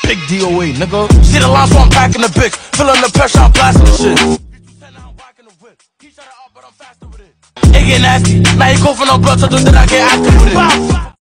big DOA, nigga. See the line, so I'm packing the bitch. Feeling the pressure, I'm blasting the shit. It get nasty. Now you go for no blood, so that I get active with it.